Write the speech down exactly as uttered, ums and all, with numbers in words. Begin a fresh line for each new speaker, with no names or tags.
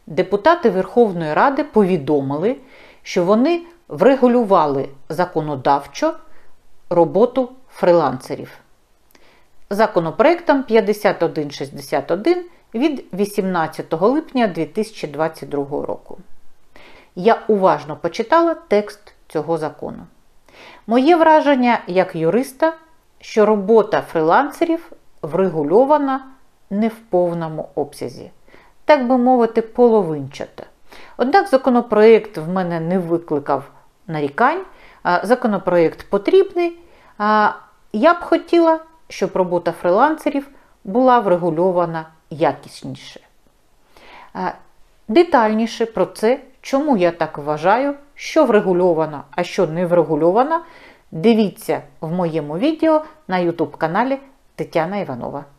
депутати Верховної Ради повідомили, що вони врегулювали законодавчо роботу фрилансерів. Законопроектом п'ятдесят один шістдесят один від вісімнадцятого липня дві тисячі двадцять другого року. Я уважно почитала текст цього закону. Моє враження як юриста, що робота фрилансерів врегульована не в повному обсязі, так би мовити, половинчата. Однак законопроєкт в мене не викликав нарікань, законопроєкт потрібний. Я б хотіла, щоб робота фрилансерів була врегульована якісніше. Детальніше про це, чому я так вважаю, що врегульовано, а що не врегульовано, дивіться в моєму відео на ютуб каналі Тетяна Іванова.